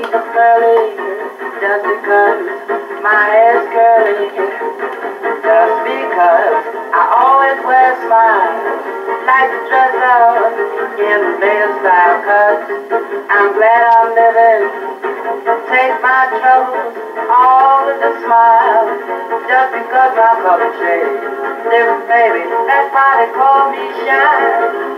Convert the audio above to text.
curly just because my hair's curly. Just because I always wear a smile, like to dress up in the latest style. Cause I'm glad I'm living. Take my troubles all with a smile. Just because my color shade different, baby, that's why they call me shine.